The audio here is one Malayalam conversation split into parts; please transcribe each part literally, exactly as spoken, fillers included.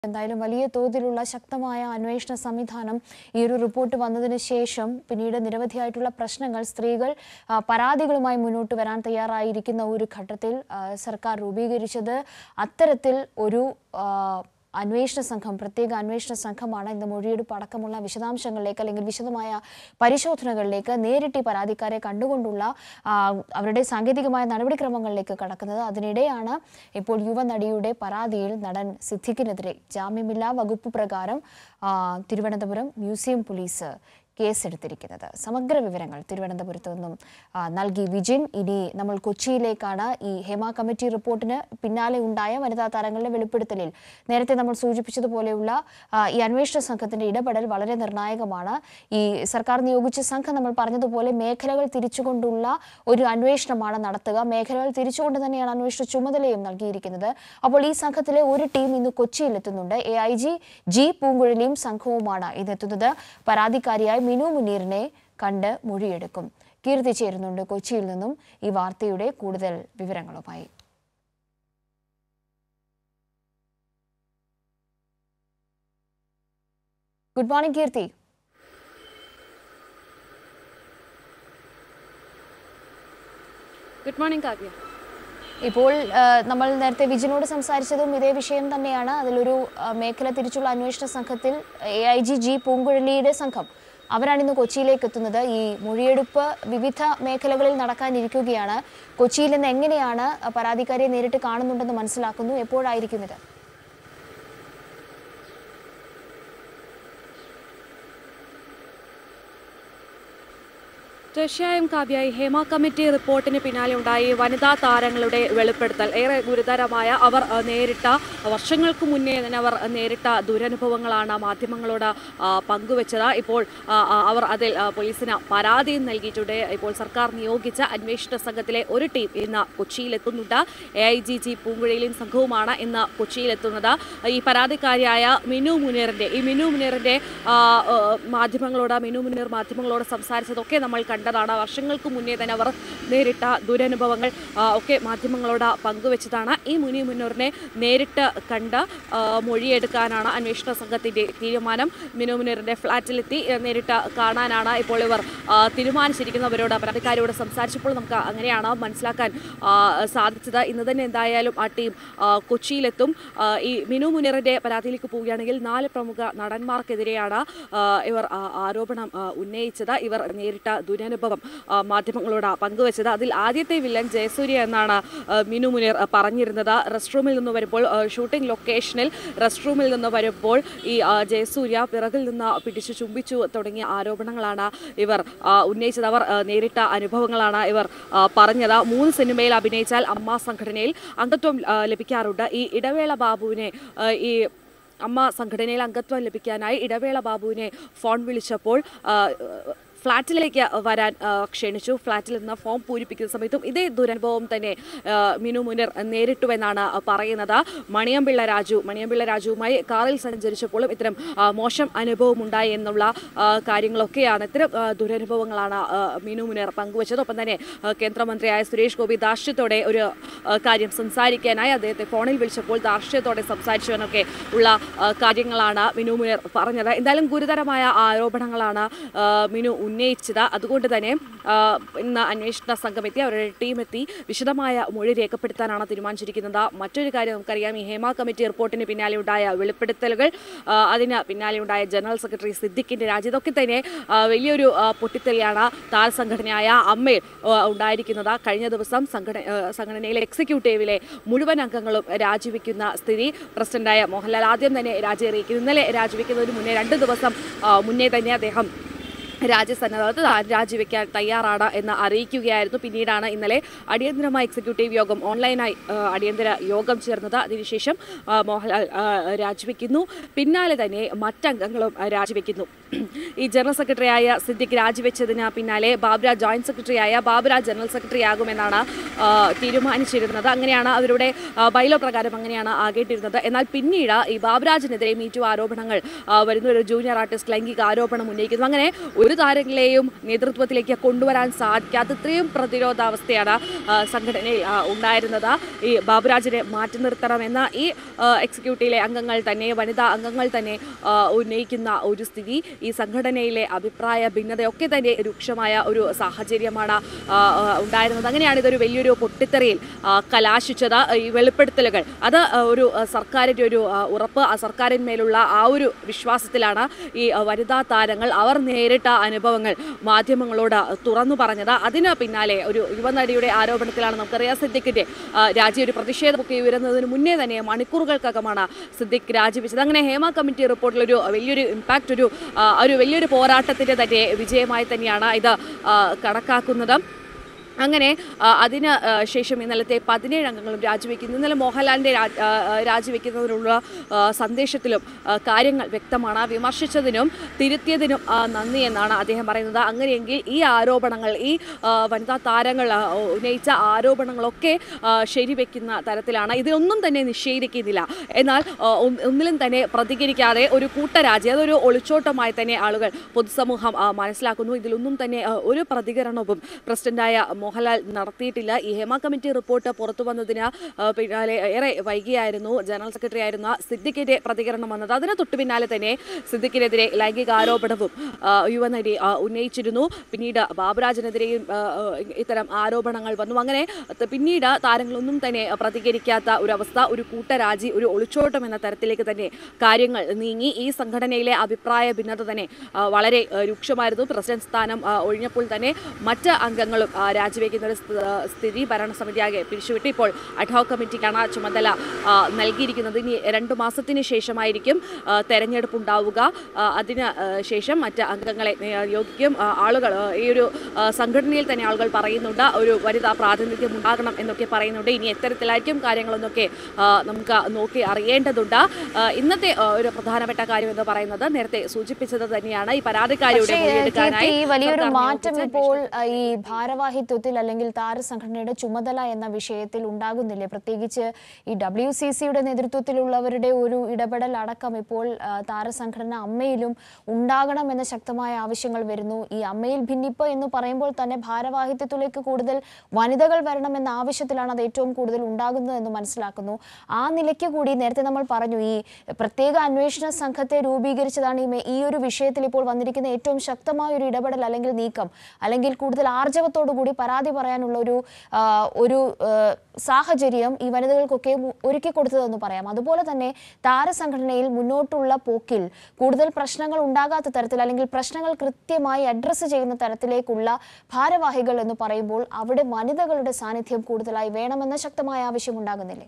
എന്തായാലും വലിയ തോതിലുള്ള ശക്തമായ അന്വേഷണ സംവിധാനം ഈ ഒരു റിപ്പോർട്ട് വന്നതിന് ശേഷം പിന്നീട് നിരവധിയായിട്ടുള്ള പ്രശ്നങ്ങൾ സ്ത്രീകൾ പരാതികളുമായി മുന്നോട്ട് വരാൻ തയ്യാറായിരിക്കുന്ന ഒരു ഘട്ടത്തിൽ സർക്കാർ രൂപീകരിച്ചത് അത്തരത്തിൽ ഒരു അന്വേഷണ സംഘം പ്രത്യേക അന്വേഷണ സംഘമാണ് ഇന്ന് മൊഴിയെടുപ്പ് അടക്കമുള്ള വിശദാംശങ്ങളിലേക്ക് അല്ലെങ്കിൽ വിശദമായ പരിശോധനകളിലേക്ക് നേരിട്ട് പരാതിക്കാരെ കണ്ടുകൊണ്ടുള്ള അവരുടെ സാങ്കേതികമായ നടപടിക്രമങ്ങളിലേക്ക് കടക്കുന്നത്. അതിനിടെയാണ് ഇപ്പോൾ യുവനടിയുടെ പരാതിയിൽ നടൻ സിദ്ദിഖിനെതിരെ ജാമ്യമില്ലാ വകുപ്പ് പ്രകാരം തിരുവനന്തപുരം മ്യൂസിയം പോലീസ് കേസെടുത്തിരിക്കുന്നത്. സമഗ്ര വിവരങ്ങൾ തിരുവനന്തപുരത്ത് നിന്നും നൽകി വിജിൻ. ഇനി നമ്മൾ കൊച്ചിയിലേക്കാണ്. ഈ ഹേമ കമ്മിറ്റി റിപ്പോർട്ടിന് പിന്നാലെ ഉണ്ടായ വനിതാ താരങ്ങളുടെ വെളിപ്പെടുത്തലിൽ നേരത്തെ നമ്മൾ സൂചിപ്പിച്ചതുപോലെയുള്ള ഈ അന്വേഷണ സംഘത്തിന്റെ ഇടപെടൽ വളരെ നിർണായകമാണ്. ഈ സർക്കാർ നിയോഗിച്ച സംഘം നമ്മൾ പറഞ്ഞതുപോലെ മേഖലകൾ തിരിച്ചുകൊണ്ടുള്ള ഒരു അന്വേഷണമാണ് നടത്തുക. മേഖലകൾ തിരിച്ചുകൊണ്ട് തന്നെയാണ് അന്വേഷണ ചുമതലയും നൽകിയിരിക്കുന്നത്. അപ്പോൾ ഈ സംഘത്തിലെ ഒരു ടീം ഇന്ന് കൊച്ചിയിലെത്തുന്നുണ്ട്. എ ഐ ജി ജി പൂങ്കുഴലിയും സംഘവുമാണ് ഇന്നെത്തുന്നത്. പരാതിക്കാരിയായ മിനു മുനീറിനെ കണ്ട് മൊഴിയെടുക്കും. കീർത്തി ചേരുന്നുണ്ട് കൊച്ചിയിൽ നിന്നും ഈ വാർത്തയുടെ കൂടുതൽ വിവരങ്ങളുമായി. Good morning Keerthi. Good morning Kavya. ഇപ്പോൾ നമ്മൾ നേരത്തെ വിജിനോട് സംസാരിച്ചതും ഇതേ വിഷയം തന്നെയാണ്. അതിലൊരു മേഖല തിരിച്ചുള്ള അന്വേഷണ സംഘത്തിൽ എ ഐ ജി ജി പൂങ്കുഴലിയുടെ സംഘം അവരാണ് ഇന്ന് കൊച്ചിയിലേക്ക് എത്തുന്നത്. ഈ മൊഴിയെടുപ്പ് വിവിധ മേഖലകളിൽ നടക്കാനിരിക്കുകയാണ്. കൊച്ചിയിൽ നിന്ന് എങ്ങനെയാണ് പരാതിക്കാരെ നേരിട്ട് കാണുന്നുണ്ടെന്ന് മനസ്സിലാക്കുന്നു? എപ്പോഴായിരിക്കും ഇത്? തീർച്ചയായും കാവ്യ, ഹേമ കമ്മിറ്റി റിപ്പോർട്ടിന് പിന്നാലെ ഉണ്ടായി വനിതാ താരങ്ങളുടെ വെളിപ്പെടുത്തൽ ഏറെ ഗുരുതരമായ അവർ നേരിട്ട വർഷങ്ങൾക്ക് മുന്നേ തന്നെ അവർ നേരിട്ട ദുരനുഭവങ്ങളാണ് മാധ്യമങ്ങളോട് പങ്കുവച്ചത്. ഇപ്പോൾ അവർ അതിൽ പോലീസിന് പരാതിയും നൽകിയിട്ടുണ്ട്. ഇപ്പോൾ സർക്കാർ നിയോഗിച്ച അന്വേഷണ സംഘത്തിലെ ഒരു ടീം ഇന്ന് കൊച്ചിയിലെത്തുന്നുണ്ട്. എ ഐ ജി ജി പൂങ്കുഴലിയും സംഘവുമാണ് ഇന്ന് കൊച്ചിയിലെത്തുന്നത്. ഈ പരാതിക്കാരിയായ മിനു മുനീറിൻ്റെ ഈ മിനു മുനീറിൻ്റെ മാധ്യമങ്ങളോട് മിനു മുനീർ മാധ്യമങ്ങളോട് സംസാരിച്ചതൊക്കെ നമ്മൾ ാണ് വർഷങ്ങൾക്ക് മുന്നേ തന്നെ അവർ നേരിട്ട ദുരനുഭവങ്ങൾ ഒക്കെ മാധ്യമങ്ങളോട് പങ്കുവച്ചതാണ്. ഈ മിനു മുനീറിനെ നേരിട്ട് കണ്ട് മൊഴിയെടുക്കാനാണ് അന്വേഷണ സംഘത്തിന്റെ തീരുമാനം. മിനു മുനീറിന്റെ ഫ്ളാറ്റിലെത്തി നേരിട്ട് കാണാനാണ് ഇപ്പോൾ ഇവർ തീരുമാനിച്ചിരിക്കുന്നവരോട് പരാതിക്കാരോട് സംസാരിച്ചപ്പോൾ നമുക്ക് അങ്ങനെയാണ് മനസ്സിലാക്കാൻ സാധിച്ചത്. ഇന്ന് തന്നെ എന്തായാലും ആ ടീം കൊച്ചിയിലെത്തും. ഈ മിനു മുനീറിന്റെ പരാതിയിലേക്ക് പോവുകയാണെങ്കിൽ നാല് പ്രമുഖ നടന്മാർക്കെതിരെയാണ് ഇവർ ആരോപണം ഉന്നയിച്ചത്. ഇവർ നേരിട്ട ദുരനുഭവം മാധ്യമങ്ങളോട് പങ്കുവച്ചത്. അതിൽ ആദ്യത്തെ വില്ലൻ ജയസൂര്യ എന്നാണ് മിനു മുനീർ പറഞ്ഞിരുന്നത്. റെസ്റ്റ് റൂമിൽ നിന്ന് വരുമ്പോൾ ഷൂട്ടിംഗ് ലൊക്കേഷനിൽ റെസ്റ്റ് റൂമിൽ നിന്ന് വരുമ്പോൾ ഈ ജയസൂര്യ പിറകിൽ നിന്ന് പിടിച്ചു ചുംബിച്ചു തുടങ്ങിയ ആരോപണങ്ങളാണ് ഇവർ ഉന്നയിച്ചത്. അവർ നേരിട്ട അനുഭവങ്ങളാണ് ഇവർ പറഞ്ഞത്. മൂന്ന് സിനിമയിൽ അഭിനയിച്ചാൽ അമ്മ സംഘടനയിൽ അംഗത്വം ലഭിക്കാറുണ്ട്. ഈ ഇടവേള ബാബുവിനെ ഈ അമ്മ സംഘടനയിൽ അംഗത്വം ലഭിക്കാനായി ഇടവേള ബാബുവിനെ ഫോൺ വിളിച്ചപ്പോൾ ഫ്ളാറ്റിലേക്ക് വരാൻ ക്ഷണിച്ചു. ഫ്ളാറ്റിൽ നിന്ന് ഫോം പൂരിപ്പിക്കുന്ന സമയത്തും ഇതേ ദുരനുഭവം തന്നെ മിനു മുനീർ നേരിട്ടുവെന്നാണ് പറയുന്നത്. മണിയമ്പിള്ള രാജു മണിയമ്പിള്ള രാജുവുമായി കാറിൽ സഞ്ചരിച്ചപ്പോഴും ഇത്തരം മോശം അനുഭവം ഉണ്ടായി എന്നുള്ള കാര്യങ്ങളൊക്കെയാണ് ഇത്തരം ദുരനുഭവങ്ങളാണ് മിനു മുനീർ പങ്കുവച്ചത്. ഒപ്പം തന്നെ കേന്ദ്രമന്ത്രിയായ സുരേഷ് ഗോപി ധാർഷ്ട്യത്തോടെ ഒരു കാര്യം സംസാരിക്കാനായി അദ്ദേഹത്തെ ഫോണിൽ വിളിച്ചപ്പോൾ ധാർഷ്ട്യത്തോടെ സംസാരിച്ചുവെന്നൊക്കെ ഉള്ള കാര്യങ്ങളാണ് മിനു മുനീർ പറഞ്ഞത്. എന്തായാലും ഗുരുതരമായ ആരോപണങ്ങളാണ് മിനു ഉന്നയിച്ചത്. അതുകൊണ്ട് തന്നെ ഇന്ന് അന്വേഷണ സംഘം എത്തി അവരുടെ ടീം എത്തി വിശദമായ മൊഴി രേഖപ്പെടുത്താനാണ് തീരുമാനിച്ചിരിക്കുന്നത്. മറ്റൊരു കാര്യം നമുക്കറിയാം, ഈ ഹേമ കമ്മിറ്റി റിപ്പോർട്ടിന് പിന്നാലെ ഉണ്ടായ വെളിപ്പെടുത്തലുകൾ, അതിന് പിന്നാലെ ഉണ്ടായ ജനറൽ സെക്രട്ടറി സിദ്ദിഖിന്റെ രാജി, ഇതൊക്കെ തന്നെ വലിയൊരു പൊട്ടിത്തെറിയാണ് താരസംഘടനയായ അമ്മയിൽ ഉണ്ടായിരിക്കുന്നത്. കഴിഞ്ഞ ദിവസം സംഘടന സംഘടനയിലെ എക്സിക്യൂട്ടീവിലെ മുഴുവൻ അംഗങ്ങളും രാജിവെക്കുന്ന സ്ഥിതി. പ്രസിഡന്റായ മോഹൻലാൽ ആദ്യം തന്നെ രാജി അറിയിക്കുന്നു. ഇന്നലെ രാജിവെക്കുന്നതിന് മുന്നേ രണ്ട് ദിവസം മുന്നേ തന്നെ അദ്ദേഹം രാജ്യസന്നദ്ധത രാജിവെക്കാൻ തയ്യാറാണ് എന്ന് അറിയിക്കുകയായിരുന്നു. പിന്നീടാണ് ഇന്നലെ അടിയന്തരമായ എക്സിക്യൂട്ടീവ് യോഗം ഓൺലൈനായി അടിയന്തര യോഗം ചേർന്നത്. അതിനുശേഷം മോഹൻലാൽ രാജിവെക്കുന്നു. പിന്നാലെ തന്നെ മറ്റംഗങ്ങളും രാജിവെക്കുന്നു. ഈ ജനറൽ സെക്രട്ടറിയായ സിദ്ദിഖ് രാജിവെച്ചതിന് പിന്നാലെ ബാബുരാജ് ജോയിന്റ് സെക്രട്ടറിയായ ബാബുരാജ് ജനറൽ സെക്രട്ടറി ആകുമെന്നാണ് തീരുമാനിച്ചിരുന്നത്. അങ്ങനെയാണ് അവരുടെ ബൈലോ പ്രകാരം അങ്ങനെയാണ് ആകേണ്ടിരുന്നത്. എന്നാൽ പിന്നീട് ഈ ബാബുരാജിനെതിരെ മീറ്റു ആരോപണങ്ങൾ വരുന്ന ഒരു ജൂനിയർ ആർട്ടിസ്റ്റ് ലൈംഗിക ആരോപണം ഉന്നയിക്കുന്നു. അങ്ങനെ ഒരു ഒരു താരങ്ങളെയും നേതൃത്വത്തിലേക്ക് കൊണ്ടുവരാൻ സാധിക്കാത്ത ഇത്രയും പ്രതിരോധാവസ്ഥയാണ് സംഘടനയിൽ ഉണ്ടായിരുന്നത്. ഈ ബാബുരാജിനെ മാറ്റി നിർത്തണമെന്ന ഈ എക്സിക്യൂട്ടീവിലെ അംഗങ്ങൾ തന്നെ വനിതാ അംഗങ്ങൾ തന്നെ ഉന്നയിക്കുന്ന ഒരു സ്ഥിതി, ഈ സംഘടനയിലെ അഭിപ്രായ ഭിന്നതയൊക്കെ തന്നെ രൂക്ഷമായ ഒരു സാഹചര്യമാണ് ഉണ്ടായിരുന്നത്. അങ്ങനെയാണ് ഇതൊരു വലിയൊരു പൊട്ടിത്തെറിയിൽ കലാശിച്ചത്. ഈ വെളിപ്പെടുത്തലുകൾ അത് ഒരു സർക്കാരിൻ്റെ ഒരു ഉറപ്പ്, ആ സർക്കാരിന്മേലുള്ള ആ ഒരു വിശ്വാസത്തിലാണ് ഈ വനിതാ താരങ്ങൾ അവർ നേരിട്ട അനുഭവങ്ങൾ മാധ്യമങ്ങളോട് തുറന്നു പറഞ്ഞത്. അതിന് പിന്നാലെ ഒരു യുവനടിയുടെ ആരോപണത്തിലാണ് നമുക്കറിയാം സിദ്ദിഖിന്റെ രാജി ഒരു പ്രതിഷേധമൊക്കെ ഉയരുന്നതിന് മുന്നേ തന്നെ മണിക്കൂറുകൾക്കകമാണ് സിദ്ദിഖ് രാജിവെച്ചത്. അങ്ങനെ ഹേമ കമ്മിറ്റി റിപ്പോർട്ടിൽ ഒരു വലിയൊരു ഇമ്പാക്റ്റ്, ഒരു ഒരു വലിയൊരു പോരാട്ടത്തിന്റെ തന്നെ വിജയമായി തന്നെയാണ് ഇത് കണക്കാക്കുന്നത്. അങ്ങനെ അതിന് ശേഷം ഇന്നലത്തെ പതിനേഴ് അംഗങ്ങളും രാജിവെക്കുന്നു. ഇന്നലെ മോഹൻലാലിൻ്റെ രാജിവെക്കുന്നതിനുള്ള സന്ദേശത്തിലും കാര്യങ്ങൾ വ്യക്തമാണ്. വിമർശിച്ചതിനും തിരുത്തിയതിനും നന്ദി എന്നാണ് അദ്ദേഹം പറയുന്നത്. അങ്ങനെയെങ്കിൽ ഈ ആരോപണങ്ങൾ, ഈ വനിതാ താരങ്ങൾ ഉന്നയിച്ച ആരോപണങ്ങളൊക്കെ ശരിവെക്കുന്ന തരത്തിലാണ്. ഇതിലൊന്നും തന്നെ നിഷേധിക്കുന്നില്ല. എന്നാൽ ഒന്നിലും തന്നെ പ്രതികരിക്കാതെ ഒരു കൂട്ടരാജി, അതൊരു ഒളിച്ചോട്ടമായി തന്നെ ആളുകൾ പൊതുസമൂഹം മനസ്സിലാക്കുന്നു. ഇതിലൊന്നും തന്നെ ഒരു പ്രതികരണവും പ്രസിഡന്റായ മോഹൻലാൽ നടത്തിയിട്ടില്ല. ഈ ഹേമ കമ്മിറ്റി റിപ്പോർട്ട് പുറത്തു വന്നതിന് പിന്നാലെ ഏറെ വൈകിയായിരുന്നു ജനറൽ സെക്രട്ടറി ആയിരുന്ന സിദ്ദിഖിന്റെ പ്രതികരണം വന്നത്. അതിന് തൊട്ടു പിന്നാലെ തന്നെ സിദ്ദിഖിനെതിരെ ലൈംഗിക ആരോപണവും യുവനടി ഉന്നയിച്ചിരുന്നു. പിന്നീട് ബാബുരാജിനെതിരെയും ഇത്തരം ആരോപണങ്ങൾ വന്നു. അങ്ങനെ പിന്നീട് താരങ്ങളൊന്നും തന്നെ പ്രതികരിക്കാത്ത ഒരവസ്ഥ, ഒരു കൂട്ടരാജി, ഒരു ഒളിച്ചോട്ടം എന്ന തരത്തിലേക്ക് തന്നെ കാര്യങ്ങൾ നീങ്ങി. ഈ സംഘടനയിലെ അഭിപ്രായ ഭിന്നത തന്നെ വളരെ രൂക്ഷമായിരുന്നു. പ്രസിഡന്റ് സ്ഥാനം ഒഴിഞ്ഞപ്പോൾ തന്നെ മറ്റ് അംഗങ്ങളും രാജിവെക്കുന്ന ഒരു സ്ഥിതി ഭരണസമിതിയാകെ പിരിച്ചുവിട്ട് ഇപ്പോൾ അഡ്ഹോക് കമ്മിറ്റിക്കാണ് ചുമതല നൽകിയിരിക്കുന്നത്. ഇനി രണ്ടു മാസത്തിന് ശേഷമായിരിക്കും തെരഞ്ഞെടുപ്പ് ഉണ്ടാവുക. അതിന് ശേഷം മറ്റ് അംഗങ്ങളെ നിയോഗിക്കും. ആളുകൾ ഈ ഒരു സംഘടനയിൽ തന്നെ ആളുകൾ പറയുന്നുണ്ട് ഒരു വനിതാ പ്രാതിനിധ്യം ഉണ്ടാകണം എന്നൊക്കെ പറയുന്നുണ്ട്. ഇനി എത്തരത്തിലായിരിക്കും കാര്യങ്ങളെന്നൊക്കെ നമുക്ക് നോക്കി അറിയേണ്ടതുണ്ട്. ഇന്നത്തെ ഒരു പ്രധാനപ്പെട്ട കാര്യം എന്ന് പറയുന്നത് നേരത്തെ സൂചിപ്പിച്ചത് തന്നെയാണ്. ഈ പരാതിക്കാരിയുടെ മൊഴിയെടുക്കാനായി വലിയൊരു മാറ്റം ഇപ്പോൾ ഈ ഭാരവാഹിത്വത്തിൽ അല്ലെങ്കിൽ താരസംഘടനയുടെ ചുമതല എന്ന വിഷയത്തിൽ ഉണ്ടാകുന്നില്ലേ? പ്രത്യേകിച്ച് ഈ ഡബ്ല്യു സി സിയുടെ നേതൃത്വത്തിലുള്ളവരുടെ ഒരു ഇടപെടൽ അടക്കം ഇപ്പോൾ താരസംഘടന അമ്മയിലും ഉണ്ടാകണം എന്ന ശക്തമായ ആവശ്യങ്ങൾ വരുന്നു. ഈ അമ്മയിൽ ഭിന്നിപ്പ് എന്ന് പറയുമ്പോൾ തന്നെ ഭാരവാഹിത്വത്തിലേക്ക് കൂടുതൽ വനിതകൾ വരണമെന്ന ആവശ്യത്തിലാണ് അത് ഏറ്റവും കൂടുതൽ ഉണ്ടാകുന്നത് എന്ന് മനസ്സിലാക്കുന്നു. ആ നിലയ്ക്ക് കൂടി നേരത്തെ നമ്മൾ പറഞ്ഞു ഈ പ്രത്യേക അന്വേഷണ സംഘത്തെ രൂപീകരിച്ചതാണ് ഈ ഒരു വിഷയത്തിൽ ഇപ്പോൾ വന്നിരിക്കുന്ന ഏറ്റവും ശക്തമായ ഒരു ഇടപെടൽ അല്ലെങ്കിൽ നീക്കം, അല്ലെങ്കിൽ കൂടുതൽ ആർജവത്തോടു കൂടി പരാതി പറയാനുള്ള ഒരു ഒരു സാഹചര്യം ഈ വനിതകൾക്കൊക്കെ ഒരുക്കി കൊടുത്തതെന്ന് പറയാം. അതുപോലെ തന്നെ താരസംഘടനയിൽ മുന്നോട്ടുള്ള പോക്കിൽ കൂടുതൽ പ്രശ്നങ്ങൾ ഉണ്ടാകാത്ത തരത്തിൽ അല്ലെങ്കിൽ പ്രശ്നങ്ങൾ കൃത്യമായി അഡ്രസ്സ് ചെയ്യുന്ന തരത്തിലേക്കുള്ള ഭാരവാഹികൾ എന്ന് പറയുമ്പോൾ അവിടെ വനിതകളുടെ സാന്നിധ്യം കൂടുതലായി വേണമെന്ന ശക്തമായ ആവശ്യം ഉണ്ടാകുന്നില്ലേ?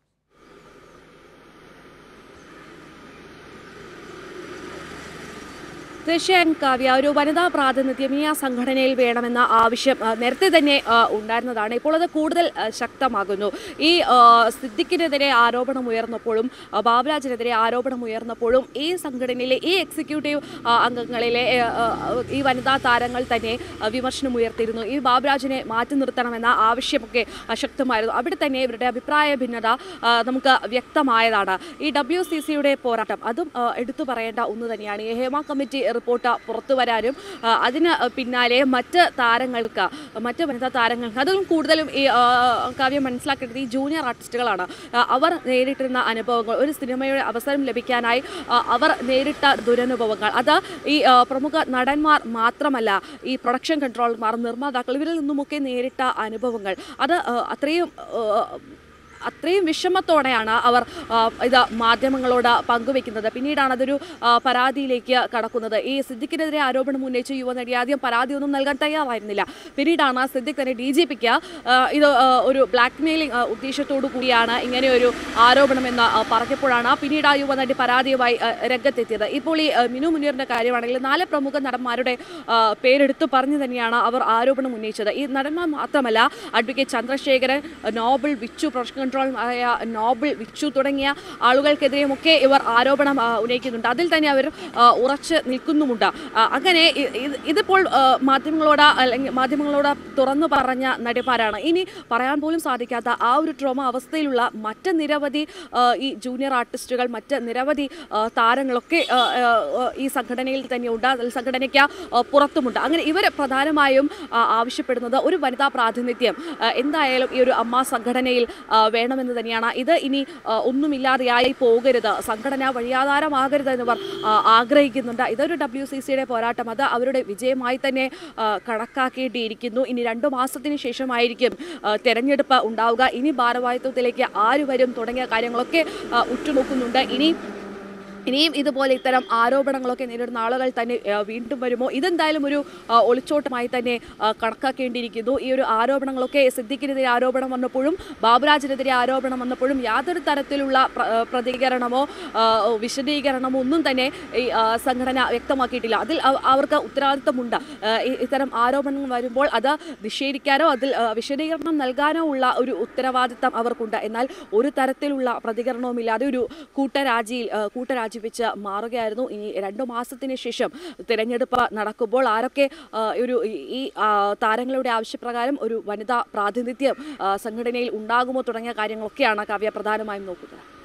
തീർച്ചയായും കാവ്യ, ഒരു വനിതാ പ്രാതിനിധ്യം ഈ ആ സംഘടനയിൽ വേണമെന്ന ആവശ്യം നേരത്തെ തന്നെ ഉണ്ടായിരുന്നതാണ്. ഇപ്പോൾ അത് കൂടുതൽ ശക്തമാകുന്നു. ഈ സിദ്ദിഖിനെതിരെ ആരോപണം ഉയർന്നപ്പോഴും ബാബുരാജിനെതിരെ ആരോപണം ഉയർന്നപ്പോഴും ഈ സംഘടനയിലെ ഈ എക്സിക്യൂട്ടീവ് അംഗങ്ങളിലെ ഈ വനിതാ താരങ്ങൾ തന്നെ വിമർശനം ഉയർത്തിയിരുന്നു. ഈ ബാബുരാജിനെ മാറ്റി നിർത്തണമെന്ന ആവശ്യമൊക്കെ ശക്തമായിരുന്നു. അവിടെ തന്നെ ഇവരുടെ അഭിപ്രായ ഭിന്നത നമുക്ക് വ്യക്തമായതാണ്. ഈ ഡബ്ല്യു സി സിയുടെ പോരാട്ടം അതും എടുത്തു പറയേണ്ട ഒന്ന് തന്നെയാണ്. ഈ ഹേമ കമ്മിറ്റി റിപ്പോർട്ട് പുറത്തു വരാനും അതിന് പിന്നാലെ മറ്റ് താരങ്ങൾക്ക്, മറ്റ് വനിതാ താരങ്ങൾക്ക്, അതും കൂടുതലും ഈ കാവ്യം മനസ്സിലാക്കേണ്ടത് ഈ ജൂനിയർ ആർട്ടിസ്റ്റുകളാണ്. അവർ നേരിട്ടിരുന്ന അനുഭവങ്ങൾ, ഒരു സിനിമയുടെ അവസരം ലഭിക്കാനായി അവർ നേരിട്ട ദുരനുഭവങ്ങൾ, അത് ഈ പ്രമുഖ നടന്മാർ മാത്രമല്ല, ഈ പ്രൊഡക്ഷൻ കൺട്രോളർമാർ, നിർമ്മാതാക്കൾ, ഇവരിൽ നിന്നുമൊക്കെ നേരിട്ട അനുഭവങ്ങൾ, അത് അത്രയും അത്രയും വിഷമത്തോടെയാണ് അവർ ഇത് മാധ്യമങ്ങളോട് പങ്കുവെക്കുന്നത്. പിന്നീടാണ് അതൊരു പരാതിയിലേക്ക് കടക്കുന്നത്. ഈ സിദ്ദിഖിനെതിരെ ആരോപണം ഉന്നയിച്ച യുവനടി ആദ്യം പരാതിയൊന്നും നൽകാൻ തയ്യാറായിരുന്നില്ല. പിന്നീടാണ് സിദ്ദിഖ് തന്നെ ഡി ജി പിക്ക് ഇത് ഒരു ബ്ലാക്ക് മെയിലിംഗ് ഉദ്ദേശത്തോടു കൂടിയാണ് ഇങ്ങനെയൊരു ആരോപണമെന്ന് പറഞ്ഞപ്പോഴാണ് പിന്നീട് ആ യുവനടി പരാതിയുമായി രംഗത്തെത്തിയത്. ഇപ്പോൾ ഈ മിനു മുനീറിൻ്റെ കാര്യമാണെങ്കിൽ നാല് പ്രമുഖ നടന്മാരുടെ പേരെടുത്ത് പറഞ്ഞു തന്നെയാണ് അവർ ആരോപണം ഉന്നയിച്ചത്. ഈ നടന്മാർ മാത്രമല്ല, advocate Chandrasekharan, Noble, Vichu, production control ആയ നോബിൾ, വിച്ചു തുടങ്ങിയ ആളുകൾക്കെതിരെയുമൊക്കെ ഇവർ ആരോപണം ഉന്നയിക്കുന്നുണ്ട്. അതിൽ തന്നെ അവർ ഉറച്ച് നിൽക്കുന്നുമുണ്ട്. അങ്ങനെ ഇതിപ്പോൾ മാധ്യമങ്ങളോട് അല്ലെങ്കിൽ മാധ്യമങ്ങളോട് തുറന്നു പറഞ്ഞ നടിമാരാണ്. ഇനി പറയാൻ പോലും സാധിക്കാത്ത ആ ഒരു ട്രോമ അവസ്ഥയിലുള്ള മറ്റ് നിരവധി ഈ ജൂനിയർ ആർട്ടിസ്റ്റുകൾ, മറ്റ് നിരവധി താരങ്ങളൊക്കെ ഈ സംഘടനയിൽ തന്നെയുണ്ട്, സംഘടനയ്ക്ക് പുറത്തുമുണ്ട്. അങ്ങനെ ഇവർ പ്രധാനമായും ആവശ്യപ്പെടുന്നത് ഒരു വനിതാ പ്രാതിനിധ്യം എന്തായാലും ഈ ഒരു അമ്മ സംഘടനയിൽ വേണമെന്ന് തന്നെയാണ്. ഇത് ഇനി ഒന്നുമില്ലാതെയായി പോകരുത്, സംഘടന വഴിയാധാരമാകരുത് എന്നിവർ ആഗ്രഹിക്കുന്നുണ്ട്. ഇതൊരു ഡബ്ല്യു സി സിയുടെ പോരാട്ടം, അത് അവരുടെ വിജയമായി തന്നെ കണക്കാക്കേണ്ടിയിരിക്കുന്നു. ഇനി രണ്ടു മാസത്തിന് ശേഷമായിരിക്കും തെരഞ്ഞെടുപ്പ് ഉണ്ടാവുക. ഇനി ഭാരവാഹിത്വത്തിലേക്ക് ആര് വരും തുടങ്ങിയ കാര്യങ്ങളൊക്കെ ഉറ്റുനോക്കുന്നുണ്ട്. ഇനി ഇനിയും ഇതുപോലെ ഇത്തരം ആരോപണങ്ങളൊക്കെ നേരിടുന്ന ആളുകൾ തന്നെ വീണ്ടും വരുമോ? ഇതെന്തായാലും ഒരു ഒളിച്ചോട്ടമായി തന്നെ കണക്കാക്കേണ്ടിയിരിക്കുന്നു. ഈ ഒരു ആരോപണങ്ങളൊക്കെ സിദ്ദിഖിനെതിരെ ആരോപണം വന്നപ്പോഴും ബാബുരാജിനെതിരെ ആരോപണം വന്നപ്പോഴും യാതൊരു തരത്തിലുള്ള പ്രതികരണമോ വിശദീകരണമോ ഒന്നും തന്നെ ഈ സംഘടന വ്യക്തമാക്കിയിട്ടില്ല. അതിൽ അവർക്ക് ഉത്തരവാദിത്തമുണ്ട്. ഇത്തരം ആരോപണങ്ങൾ വരുമ്പോൾ അത് നിഷേധിക്കാനോ അതിൽ വിശദീകരണം നൽകാനോ ഉള്ള ഒരു ഉത്തരവാദിത്തം അവർക്കുണ്ട്. എന്നാൽ ഒരു തരത്തിലുള്ള പ്രതികരണവുമില്ലാതെ ഒരു കൂട്ടരാജിയിൽ കൂട്ടരാജി വെച്ച് മാറുകയായിരുന്നു. ഇനി രണ്ടു മാസത്തിന് ശേഷം തിരഞ്ഞെടുപ്പ് നടക്കുമ്പോൾ ആരൊക്കെ ഒരു ഈ താരങ്ങളുടെ ആവശ്യപ്രകാരം ഒരു വനിതാ പ്രാതിനിധ്യം സംഘടനയിൽ ഉണ്ടാകുമോ തുടങ്ങിയ കാര്യങ്ങളൊക്കെയാണ് കാവ്യ പ്രധാനമായും നോക്കുന്നത്.